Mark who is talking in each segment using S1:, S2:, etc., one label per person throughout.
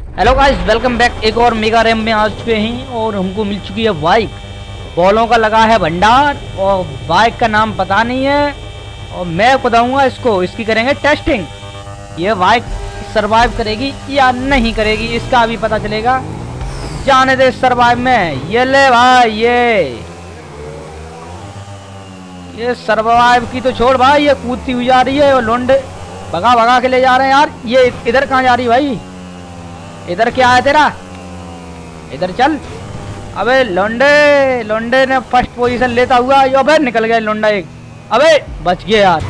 S1: Hello guys, welcome back. एक और mega RAM में आ चुके हैं और हमको मिल चुकी है बाइक। बॉलों का लगा है भंडार और बाइक का नाम पता नहीं है और मैं बताऊंगा इसको, इसकी करेंगे टेस्टिंग। ये बाइक सरवाइव करेगी या नहीं करेगी इसका अभी पता चलेगा। जाने दे सरवाइव में। ये ले भाई, ये सरवाइव की तो छोड़ भाई, ये कूदती हुई जा रही है और लोंडे भगा भगा के ले जा रहे हैं यार। ये इधर कहाँ जा रही भाई? इधर क्या है तेरा? इधर चल। अबे लोंडे, लोंडे ने फर्स्ट पोजीशन लेता हुआ, अबे निकल गया लोंडा एक। अबे बच गया यार।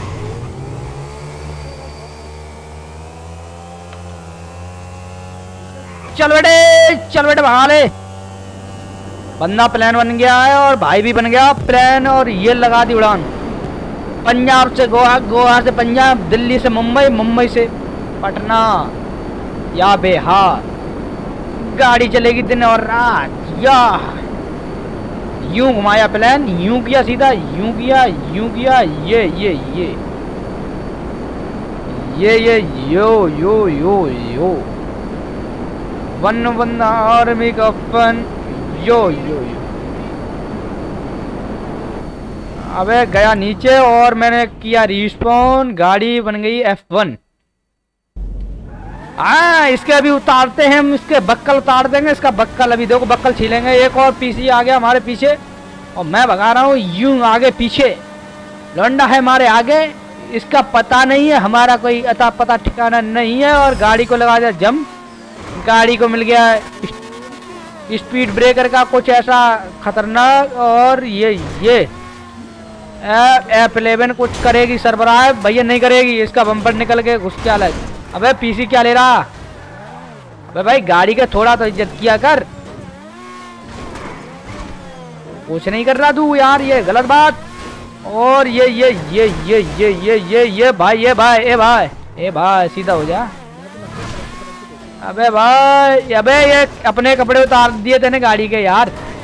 S1: चल बेटे भगा ले। बंदा प्लान बन गया है और भाई भी बन गया प्लान और ये लगा दी उड़ान। पंजाब से गोवा, गोवा से पंजाब, दिल्ली से मुंबई, मुंबई से पटना या बिहार। गाड़ी चलेगी दिन और रात। या यूं घुमाया प्लान, यूं किया सीधा, यूं किया, यूं किया। ये यो वन आर्मी का फन। यो अबे गया नीचे और मैंने किया रिस्पॉन। गाड़ी बन गई F1। हाँ, इसके अभी उतारते हैं हम, इसके बक्कल उतार देंगे। इसका बक्कल अभी देखो, बक्कल छीलेंगे। एक और पीसी आ गया हमारे पीछे और मैं भगा रहा हूँ यूं आगे पीछे। लौंडा है हमारे आगे, इसका पता नहीं है, हमारा कोई अता पता ठिकाना नहीं है। और गाड़ी को लगा दिया जम। गाड़ी को मिल गया स्पीड ब्रेकर का कुछ ऐसा खतरनाक। और ये F11 कुछ करेगी सरबराह भैया? नहीं करेगी। इसका बम्पर निकल के घुस क्या लग। अबे पीसी क्या ले रहा? अबे भाई गाड़ी का थोड़ा तो इज्जत किया कर। कुछ नहीं कर रहा तू यार, ये गलत बात। और ये भाई सीधा हो जा। अबे भाई, अबे ये अपने कपड़े उतार दिए तेने गाड़ी के यार।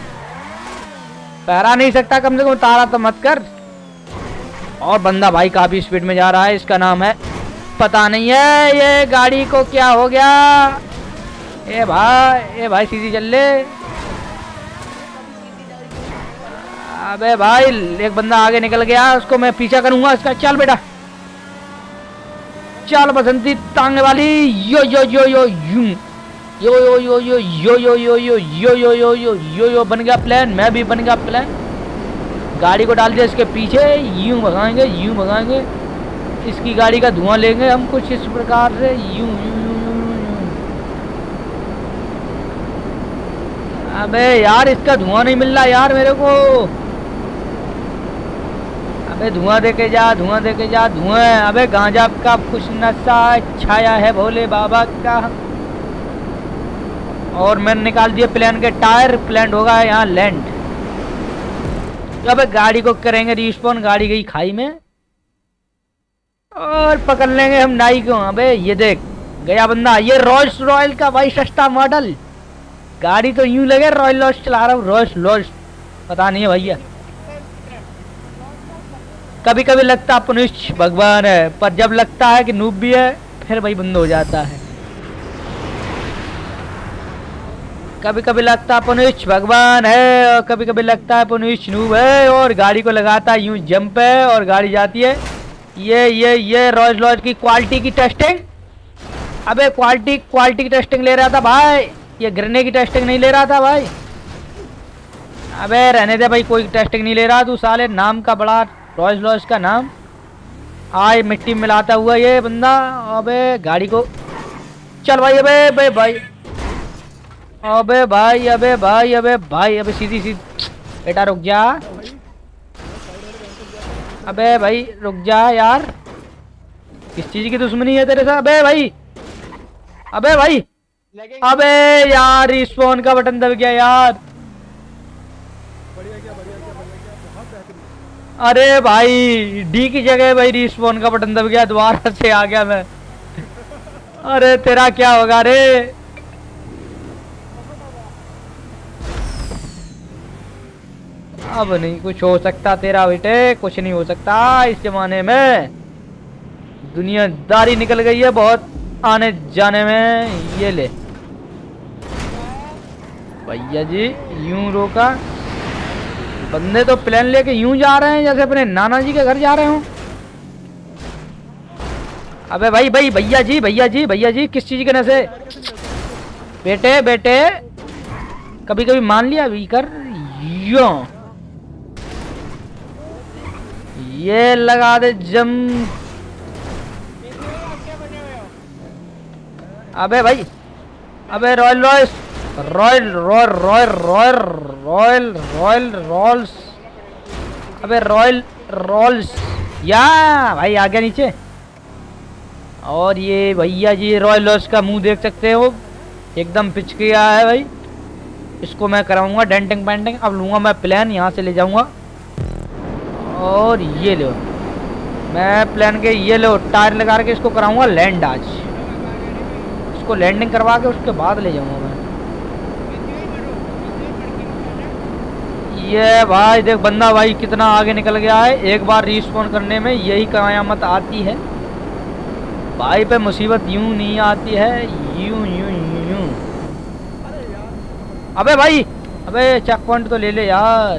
S1: पहरा नहीं सकता कम से कम, उतारा तो मत कर। और बंदा भाई काफी स्पीड में जा रहा है, इसका नाम है पता नहीं है। ये गाड़ी को क्या हो गया? ए भाई सीधी चल ले। अबे भाई एक बंदा आगे निकल गया, उसको मैं पीछा करूंगा इसका। चल बेटा चल बसंती टांगे वाली। यो बन गया प्लान। मैं भी बन गया प्लान। गाड़ी को डाल दिया इसके पीछे, यूं भगाएंगे। इसकी गाड़ी का धुआं लेंगे हम कुछ इस प्रकार से। यूं। अबे यार इसका धुआं नहीं मिल रहा यार मेरे को। अबे धुआं देके जा धुआं। अबे गांजा का कुछ नशा छाया है भोले बाबा का। और मैंने निकाल दिए प्लेन के टायर। प्लेन होगा यहाँ लैंड। अबे गाड़ी को करेंगे रिस्पॉन। गाड़ी गई खाई में और पकड़ लेंगे हम नाई को। अबे ये देख गया बंदा। ये रोल्स रॉयल का भाई सस्ता मॉडल। गाड़ी तो यूं लगे रॉयल लॉस चला रहा हूँ। रोल्स पता नहीं है भैया। कभी कभी लगता पुनिश भगवान है, पर जब लगता है कि नूब भी है फिर भाई बंद हो जाता है। कभी कभी लगता पुनिश भगवान है और कभी कभी लगता है पुनिश नूब है। और गाड़ी को लगाता है यूं जंप है और गाड़ी जाती है। ये रोल्स रॉयस की क्वालिटी की टेस्टिंग। अबे क्वालिटी की टेस्टिंग ले रहा था भाई, ये गिरने की टेस्टिंग नहीं ले रहा था भाई। अबे रहने दे भाई, कोई टेस्टिंग नहीं ले रहा तू साले। नाम का बड़ा रोल्स रॉयस का नाम आए मिट्टी मिलाता हुआ ये बंदा। अबे गाड़ी को चल भाई। अबे भाई अबे सीधी बेटा रुक जा। अबे भाई रुक जा यार, किस चीज की दुश्मनी है तेरे साथ? अबे भाई यार रिस्पॉन का बटन दब गया यार। अरे भाई डी की जगह भाई रिस्पॉन का बटन दब गया, दोबारा से आ गया मैं। अरे तेरा क्या होगा रे? अब नहीं कुछ हो सकता तेरा बेटे, कुछ नहीं हो सकता इस जमाने में। दुनियादारी निकल गई है बहुत आने जाने में। ये ले भैया जी यूं रोका, बंदे तो प्लेन लेके यूं जा रहे हैं जैसे अपने नाना जी के घर जा रहे हो। अबे भाई भाई भैया जी भैया जी भैया जी किस चीज के नशे? बेटे बेटे कभी कभी मान लिया भी कर यो, ये लगा दे जम। अबे भाई, अबे Royal Royce, Royal Royal Royal Royal Royal Royal Rolls, अबे रॉयल रॉल्स या भाई आ गया नीचे। और ये भैया जी रॉयल रॉयस का मुंह देख सकते हो, एकदम पिच गया है भाई। इसको मैं कराऊंगा डेंटिंग पेंटिंग। अब लूंगा मैं प्लेन, यहाँ से ले जाऊंगा। और ये लो मैं प्लेन के, ये लो टायर लगा के इसको कराऊंगा लैंड। आज इसको लैंडिंग करवा के उसके बाद ले जाऊंगा मैं। ये भाई देख बंदा भाई कितना आगे निकल गया है। एक बार रिस्पॉन करने में यही कयामत आती है भाई, पे मुसीबत यूं नहीं आती है, यूं यूं यूं यूं। अबे भाई, अबे चेक पॉइंट तो ले ले यार।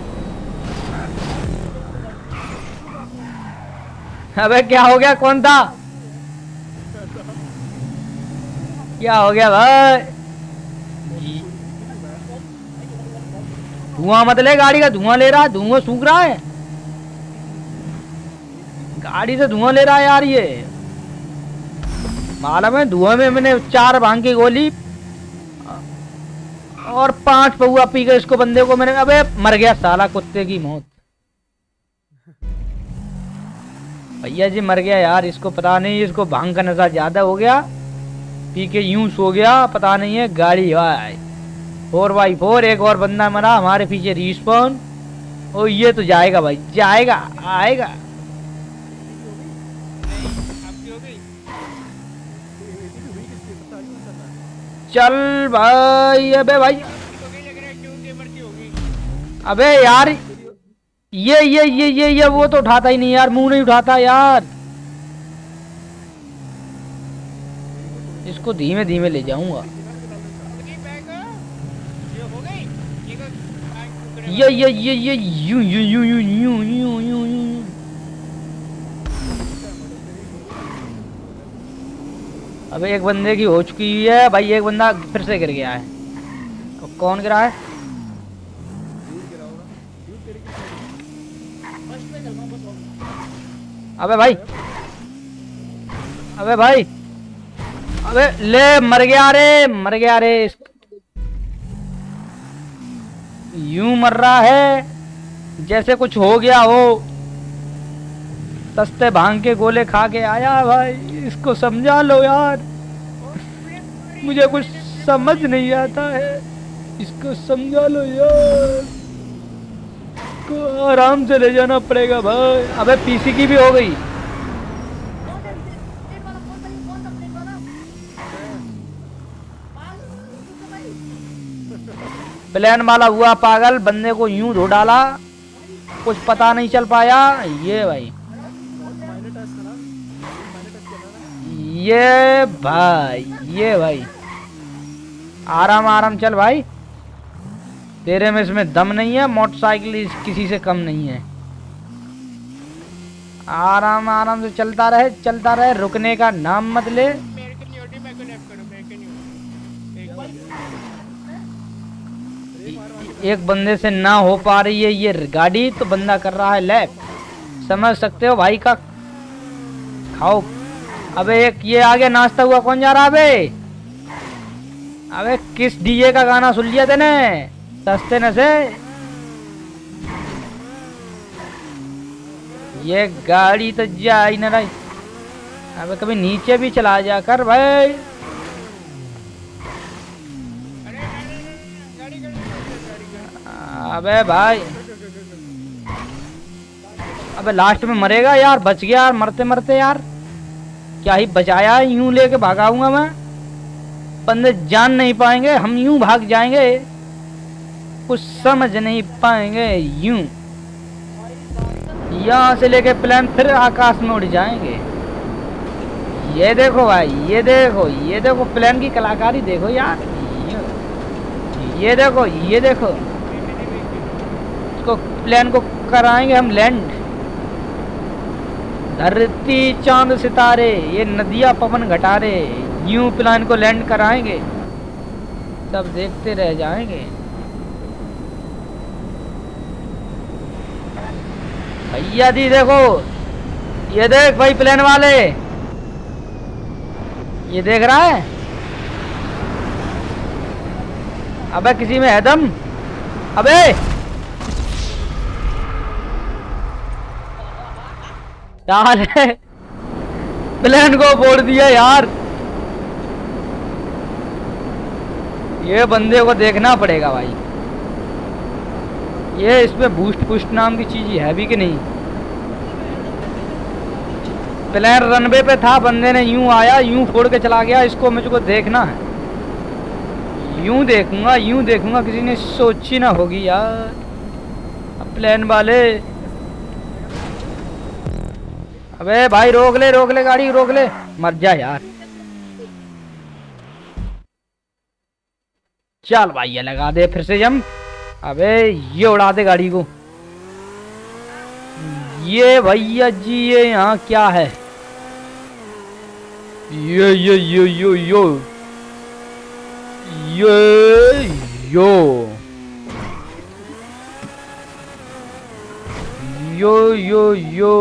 S1: अबे क्या हो गया, कौन था? क्या हो गया भाई? धुआं मत ले, गाड़ी का धुआं ले रहा है, धुआं सूख रहा है, गाड़ी से धुआं ले रहा है यार। ये मालूम है धुआं में मैंने 4 भांग की गोली और 5 पौआ पी गए इसको बंदे को मैंने। अबे मर गया साला, कुत्ते की मौत। भैया जी मर गया यार, इसको पता नहीं, इसको भांग का नशा ज्यादा हो गया, पी के यूं सो गया, पता नहीं है। गाड़ी भाई 4x4, एक और बंदा मरा हमारे पीछे रिस्पॉन। ओ ये तो जाएगा भाई, जाएगा आएगा। चल भाई, अबे भाई, अबे यार ये वो तो उठाता ही नहीं यार, मुंह नहीं उठाता यार। इसको धीमे धीमे ले जाऊंगा। ये यूं यूं यूं यूं यूं यूं यूं यूं। अबे एक बंदे की हो चुकी है भाई, एक बंदा फिर से गिर गया है। तो कौन गिरा है? अबे भाई, अबे भाई, अबे ले, मर गया रे, मर गया रे। यूं मर रहा है जैसे कुछ हो गया हो, सस्ते भांग के गोले खा के आया भाई। इसको समझा लो यार, मुझे कुछ समझ नहीं आता है, इसको समझा लो यार, इसको आराम से ले जाना पड़ेगा भाई। अबे पीसी की भी हो गई। प्लेन वाला हुआ पागल, बंदे को यूं धो डाला, कुछ पता नहीं चल पाया। ये भाई, ये भाई, ये भाई आराम आराम चल भाई, तेरे में इसमें दम नहीं है। मोटरसाइकिल किसी से कम नहीं है। आराम आराम से चलता रहे, चलता रहे, रुकने का नाम मत ले। एक बंदे से ना हो पा रही है ये गाड़ी, तो बंदा कर रहा है लैप, समझ सकते हो भाई का खाओ। अबे एक ये आगे नाचता हुआ कौन जा रहा है बे? अबे किस डीजे का गाना सुन लिया तेने सस्ते नशे? ये गाड़ी तो जा ही ना रही। अबे कभी नीचे भी चला जा कर भाई। अबे भाई, अबे लास्ट में मरेगा यार, बच गया यार, मरते मरते यार क्या ही बचाया। यूं लेके भागाऊंगा मैं, बंदे जान नहीं पाएंगे, हम यूं भाग जाएंगे, कुछ समझ नहीं पाएंगे। यूं यहाँ से लेके प्लेन फिर आकाश में उड़ जाएंगे। ये देखो भाई, ये देखो, ये देखो प्लेन की कलाकारी देखो यार। ये देखो ये देखो, इसको प्लेन को कराएंगे हम लैंड। धरती चांद सितारे, ये नदियाँ पवन घटारे, यूं प्लेन को लैंड कराएंगे, सब देखते रह जाएंगे। भैया दी देखो, ये देख भाई प्लेन वाले, ये देख रहा है? अबे किसी में है दम? अबे यार प्लेन को फोड़ दिया यार। ये बंदे को देखना पड़ेगा भाई, ये इसमें बूस्ट पुस्ट नाम की चीज है भी कि नहीं। प्लेन रनवे पे था, बंदे ने यूं आया यूं फोड़ के चला गया, इसको मुझको देखना है। यूं देखूंगा, किसी ने सोची ना होगी यार। अब प्लेन वाले, अबे भाई रोक ले गाड़ी, रोक ले, मर जा यार। चल भाई ये लगा दे फिर से जम। अबे ये उड़ा दे गाड़ी को। ये भैया जी ये यहाँ क्या है? यो यो यो यो यो यो यो यो यो यो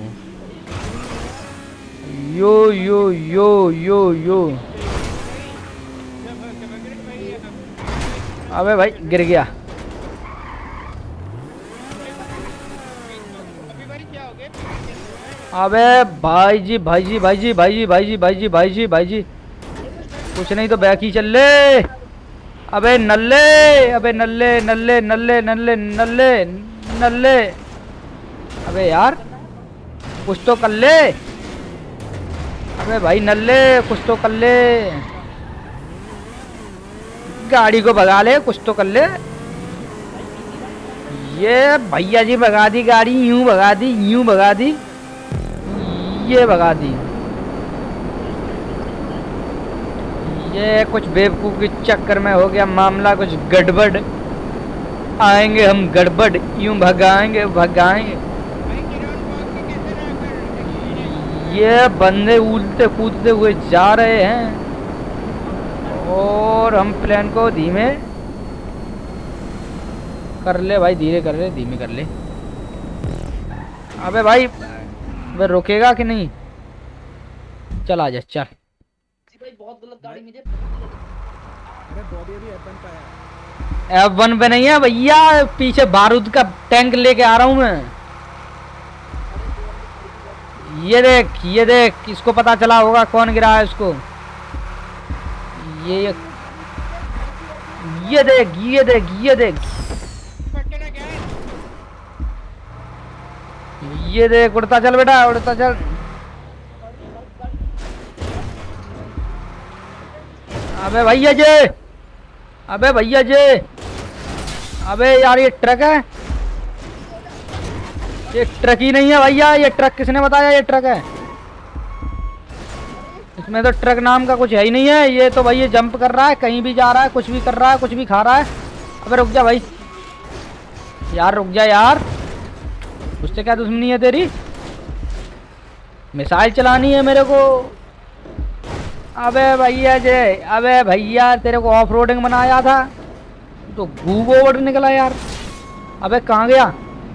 S1: यो यो यो यो यो। अबे भाई गिर गया। अबे भाई जी कुछ नहीं तो बैक ही चल ले। अबे नल्ले, अबे नल्ले नल्ले नल्ले नल्ले नल्ले नल्ले, अबे यार कुछ तो कर ले। अबे भाई नल्ले कुछ तो कर ले, गाड़ी को भगा ले, कुछ तो कर ले। ये भैया जी भगा दी गाड़ी, यूं भगा दी, यूं भगा दी, ये भगा दी। ये कुछ बेवकूफ के चक्कर में हो गया मामला कुछ गड़बड़। आएंगे हम गड़बड़, यूं भगाएंगे भगाएंगे। ये बंदे उलटे कूदते हुए जा रहे हैं और हम प्लेन को धीमे कर ले भाई, धीरे कर ले, धीमे कर ले। अबे भाई वे रुकेगा कि नहीं? चल आ जा चल।
S2: बहुत गलत गाड़ी मुझे।
S1: F1 पे नहीं है भैया, पीछे बारूद का टैंक लेके आ रहा हूँ मैं। ये देख इसको पता चला होगा कौन गिरा है इसको। ये देख उड़ता चल बेटा, उड़ता चल। अबे भैया जी, अबे भैया जी, अबे यार ये ट्रक है, ये ट्रक ही नहीं है भैया। ये ट्रक किसने बताया ये ट्रक है? इसमें तो ट्रक नाम का कुछ है ही नहीं है। ये तो भाई ये जंप कर रहा है, कहीं भी जा रहा है, कुछ भी कर रहा है, कुछ भी खा रहा है। अबे रुक जा भाई यार, रुक जा यार, उससे क्या दुश्मनी है तेरी? मिसाइल चलानी है मेरे को। अबे भैया जे, अबे भैया तेरे को ऑफ रोडिंग बनाया था तो गूग ओवर निकला यार। अबे कहाँ गया?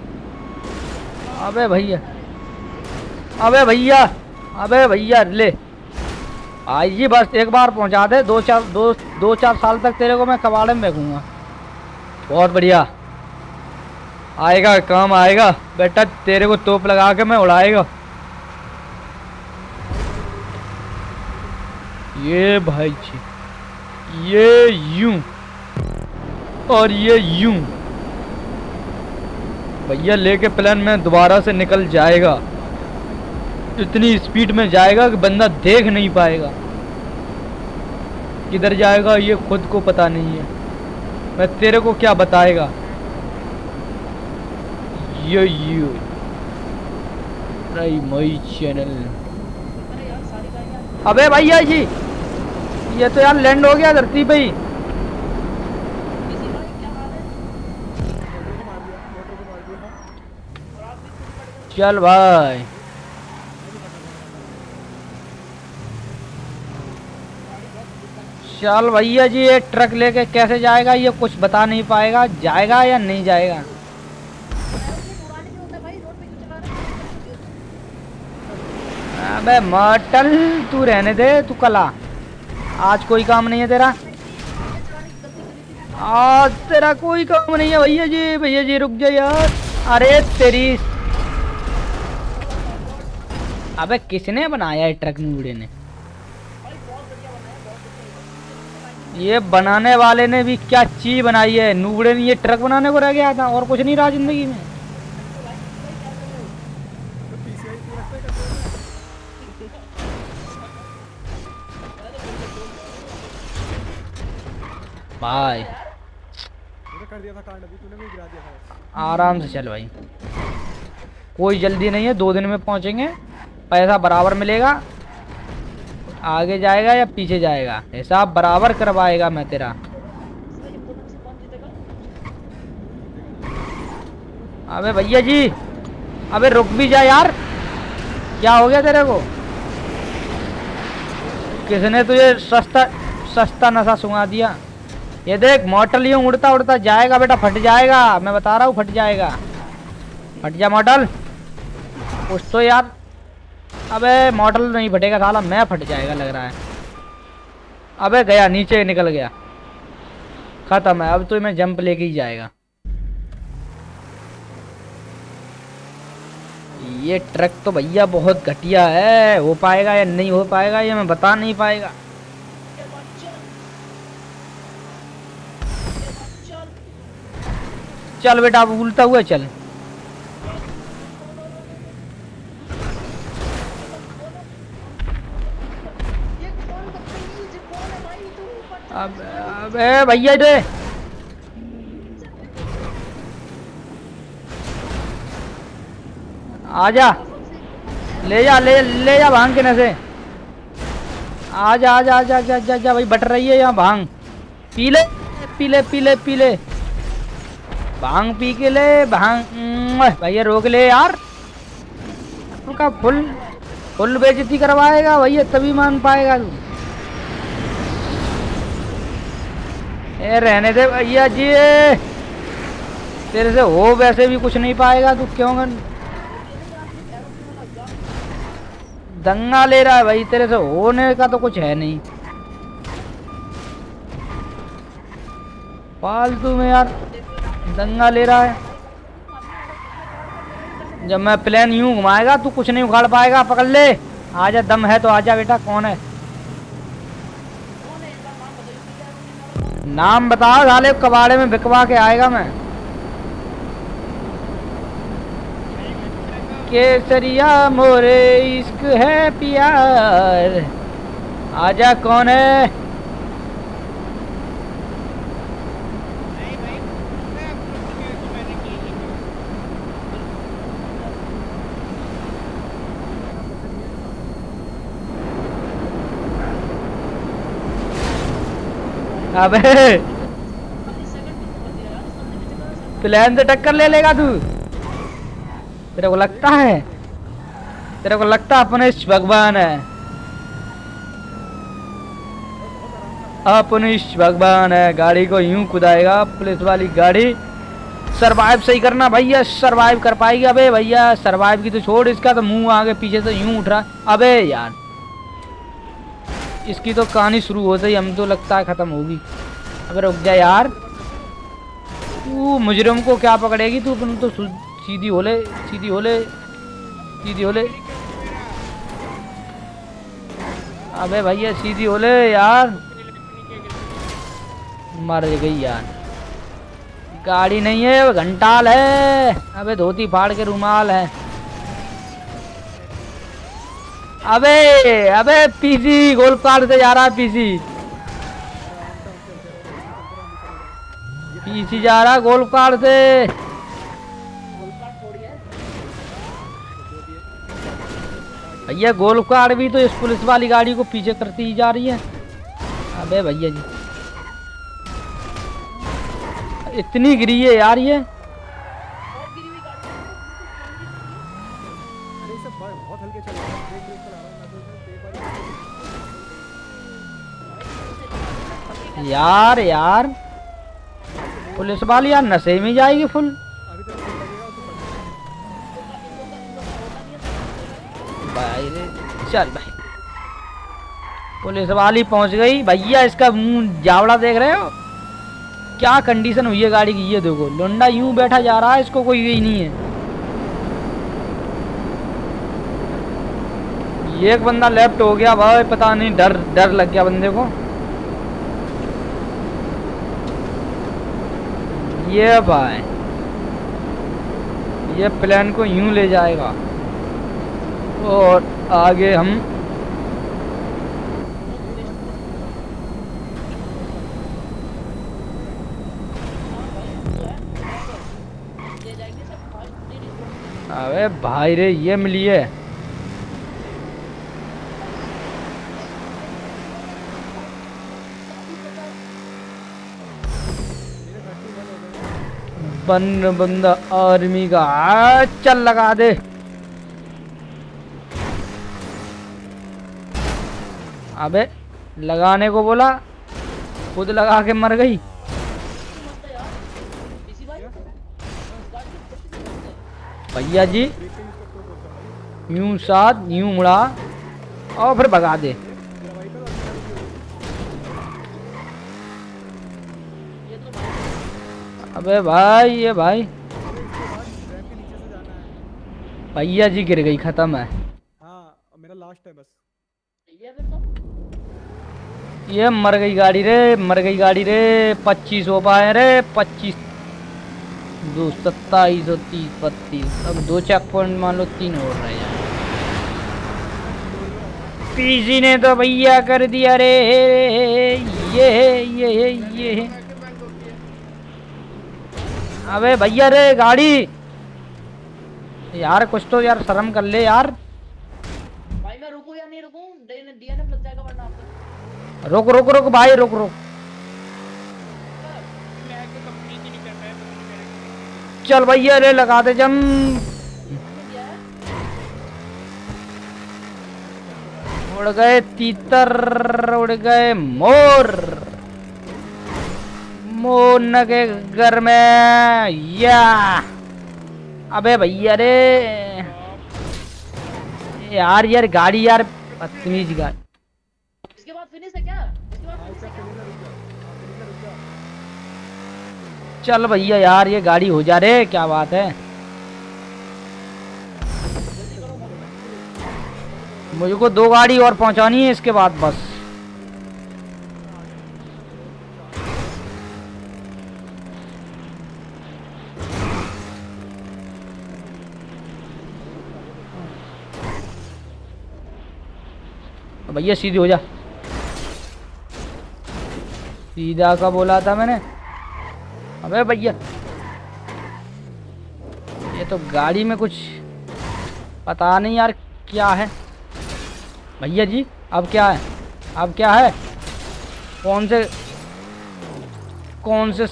S1: अबे भैया, अबे भैया, अबे भैया ले आई जी, बस एक बार पहुंचा दे। दो चार साल तक तेरे को मैं कबाड़े में फेंकूंगा। बहुत बढ़िया, आएगा काम आएगा बेटा, तेरे को तोप लगा के मैं उड़ाएगा। ये भाई जी, ये यूं और ये यूं भैया लेके प्लेन में दोबारा से निकल जाएगा। इतनी स्पीड में जाएगा कि बंदा देख नहीं पाएगा। किधर जाएगा ये खुद को पता नहीं है, मैं तेरे को क्या बताएगा। ये माई चैनल। अबे भैया जी ये तो यार लैंड हो गया धरती पे ही। चल भाई। चल भैया जी, ये ट्रक लेके कैसे जाएगा? ये कुछ बता नहीं पाएगा, जाएगा या नहीं जाएगा। अबे मटल, तू रहने दे, तू कला। आज कोई काम नहीं है तेरा, आज तेरा कोई काम नहीं है भैया जी। भैया जी रुक जा यार। अरे तेरी, अबे किसने बनाया है ट्रक? नूबड़े ने। ये बनाने वाले ने भी क्या चीज बनाई है। नूबड़े ने ये ट्रक बनाने को रह गया था, और कुछ नहीं रहा जिंदगी में। भाई
S3: कर दिया था कांड, अभी तूने भी गिरा दिया था।
S1: आराम से चल भाई, कोई जल्दी नहीं है, 2 दिन में पहुंचेंगे। पैसा बराबर मिलेगा। आगे जाएगा या पीछे जाएगा, हिसाब बराबर करवाएगा मैं तेरा। अबे भैया जी, अबे रुक भी जा यार, क्या हो गया तेरे को? किसने तुझे सस्ता सस्ता नशा सुंघा दिया? ये देख, मॉडल यूं उड़ता उड़ता जाएगा बेटा, फट जाएगा, मैं बता रहा हूँ फट जाएगा। फट जा मॉडल, कुछ तो यार। अबे मॉडल नहीं फटेगा साला, मैं फट जाएगा लग रहा है। अबे गया, नीचे निकल गया, खत्म है। अब तो मैं जंप लेके ही जाएगा। ये ट्रक तो भैया बहुत घटिया है, हो पाएगा या नहीं हो पाएगा ये मैं बता नहीं पाएगा। चल बेटा, अब उल्टा हुआ चल। अबे भैया दे, आजा, ले जा ले जा भांग के से। आजा आजा आजा आजा आजा आजा भाई, बट रही है यहाँ भांग। पी ले पी ले पी ले पी ले, भांग पी के ले भांग। भैया रोक ले यार, उनका फुल बेइज्जती करवाएगा भैया, तभी मान पाएगा तू। ए रहने दे भैया जी, तेरे से हो वैसे भी कुछ नहीं पाएगा तू। क्यों दंगा ले रहा है भाई? तेरे से होने का तो कुछ है नहीं, फालतू में यार दंगा ले रहा है। जब मैं प्लेन यूं घुमाएगा तू कुछ नहीं उखाड़ पाएगा। पकड़ ले, आजा, दम है तो आजा बेटा। कौन है? नाम बताओ साले, कबाड़े में बिकवा के आएगा मैं। केसरिया मोरे इश्क है प्यार, आजा। कौन है? अबे प्लेन से टक्कर ले लेगा तू? तेरे को लगता है, तेरे को लगता अपनेश भगवान है? अपनेश भगवान है, गाड़ी को यूं कुदाएगा पुलिस वाली गाड़ी। सरवाइव सही करना भैया, सरवाइव कर पाएगी? अबे भैया सरवाइव की तो छोड़, इसका तो मुंह आगे पीछे से यूं उठ रहा। अबे यार, इसकी तो कहानी शुरू होते ही हम तो लगता है खत्म होगी। अबे रुक जा यार, तू मुजरिम को क्या पकड़ेगी तू? तो सीधी हो ले, सीधी हो ले, सीधी हो ले। अबे भैया सीधी हो ले यार, मर गई यार। गाड़ी नहीं है, वो घंटाल है। अबे धोती फाड़ के रुमाल है। अबे अबे पीसी गोल्फ कार्ड से जा रहा है, पीसी पीसी जा रहा है गोल्फ कार्ड से। भैया गोल्फ कार्ड भी तो इस पुलिस वाली गाड़ी को पीछे करती ही जा रही है। अबे भैया जी, इतनी गिरी है यार ये। यार यार पुलिस वाली यार नशे में जाएगी फुल।
S3: अभी तेरा फोन लगेगा और तू पकड़।
S1: भाई रे चल भाई, पुलिस वाली पहुंच गई भैया। इसका मुंह जावड़ा देख रहे हो क्या कंडीशन हुई है गाड़ी की। ये देखो लुंडा यूं बैठा जा रहा है, इसको कोई यही नहीं है। ये एक बंदा लेफ्ट हो गया भाई, पता नहीं डर डर लग गया बंदे को। ये भाई ये प्लेन को यूं ले जाएगा और आगे हम अबे भाई रे ये मिली है। बंदा आर्मी का चल लगा दे। अबे लगाने को बोला खुद लगा के मर गई। भैया जी यूं साथ यूं मुड़ा और फिर भगा दे। अबे भाई ये भाई भैया जी गिर गई, खत्म है।
S3: हाँ मेरा लास्ट है बस।
S1: ये मर गई गाड़ी रे, मर गई गाड़ी रे। 25 हो पाए रे, 25 2 27 और 30 32। अब 2 चेक पॉइंट मान लो 3 और रह जाए। पीसी ने तो भैया कर दिया रे। ये अबे भैया रे गाड़ी यार कुछ तो यार शर्म कर ले यार।
S2: भाई मैं रुकूं या नहीं रुकूं? डीएनएफ लग जाएगा वरना आपका।
S1: रुक रुक रुक भाई रुक रुक। चल भैया रे लगा दे जम। उड़ गए तीतर, उड़ गए मोर, मोर के घर में या। अबे भैया रे यार यार गाड़ी यार बदतमीज गाड़ी।
S2: इसके बाद फिनिश है क्या? इसके बाद फिनिश है क्या?
S1: चल भैया यार ये गाड़ी हो जा रे, क्या बात है। मुझको 2 गाड़ी और पहुंचानी है इसके बाद बस। भैया सीधी हो जा। सीधा का बोला था मैंने। अबे भैया ये तो गाड़ी में कुछ पता नहीं यार क्या है। भैया जी अब क्या है, अब क्या है? कौन से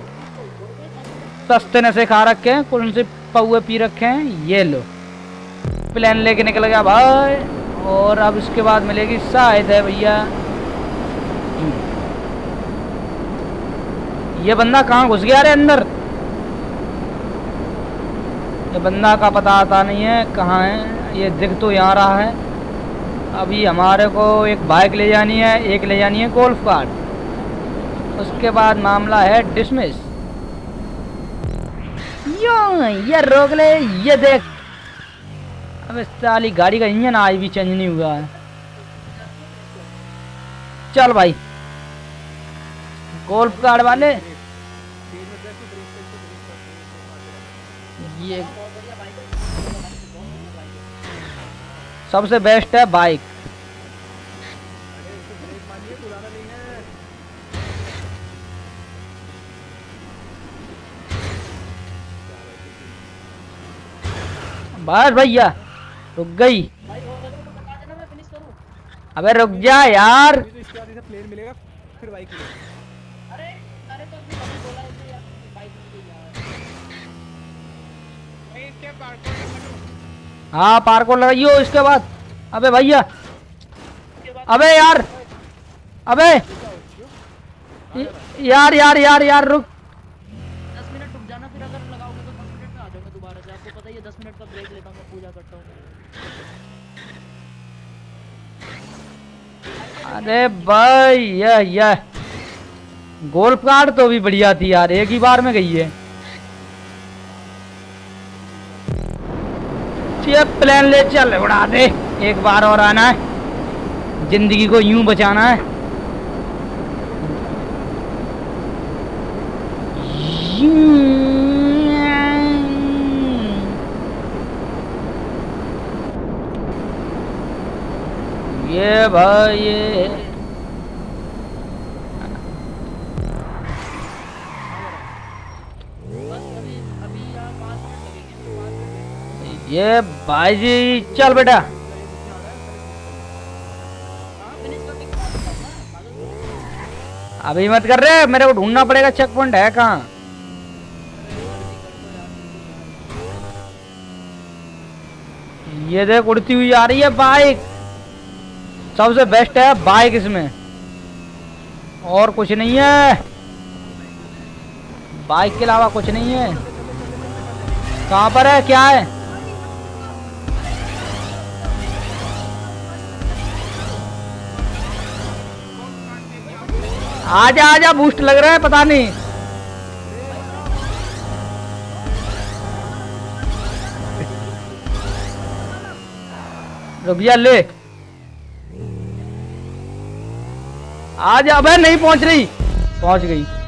S1: सस्ते नशे खा रखे हैं, कौन से पौए पी रखे हैं। ये लो प्लेन लेके निकल गया भाई। और अब इसके बाद मिलेगी शायद है भैया। ये बंदा कहाँ घुस गया रे अंदर? ये बंदा का पता आता नहीं है कहाँ है। ये दिख तो यहाँ रहा है। अभी हमारे को एक बाइक ले जानी है, एक ले जानी है गोल्फ कार्ट। उसके बाद मामला है डिसमिस। ये रोक ले। ये देख अब इस साली गाड़ी का इंजन आज भी चेंज नहीं हुआ है। चल भाई गोल्फ कार्ड वाले ये सबसे बेस्ट है बाइक। बस भैया रुक गई। अबे रुक जा यार।
S3: प्लेन मिलेगा फिर बाइक मिलेगा।
S2: अरे अरे तो अभी बोला है कि यार बाइक
S1: हाँ पार्कोर लगाइयो इसके बाद। अबे भैया अबे यार अबे यार यार यार यार रुक।
S2: 10 मिनट रुक जाना, फिर अगर लगाओगे तो 10 मिनट में आ जाऊंगा दोबारा से। आपको पता ही है 10 मिनट का ब्रेक लेता हूँ मैं, पूजा करता हूँ।
S1: अरे भाई ये गोल्फ कार्ड तो भी बढ़िया थी यार, एक ही बार में गई है। ये प्लान ले चल उड़ा दे, एक बार और आना है, जिंदगी को यूं बचाना है। ये भाई ये ये भाई जी चल बेटा। अभी मत कर रहे, मेरे को ढूंढना पड़ेगा चेक पॉइंट है कहाँ। ये देख उड़ती हुई आ रही है बाइक, सबसे बेस्ट है बाइक इसमें, और कुछ नहीं है, बाइक के अलावा कुछ नहीं है। कहाँ पर है, क्या है? आजा आजा, बूस्ट लग रहा है, पता नहीं। रुपया ले, आजा। अबे नहीं पहुंच रही, पहुंच गई।